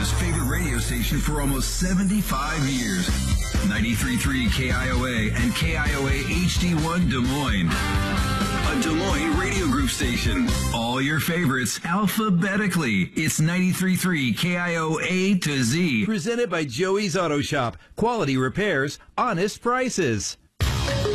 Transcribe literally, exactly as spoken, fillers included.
Chicago's favorite radio station for almost seventy-five years. ninety-three point three K I O A and K I O A H D one Des Moines. A Des Moines radio group station. All your favorites alphabetically. It's ninety-three point three K I O A to Z. Presented by Joey's Auto Shop. Quality repairs, honest prices.